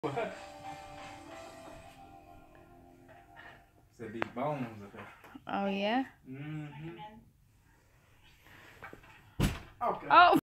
What? Said these bones are there. Oh, yeah? Mm-hmm. Okay. Oh!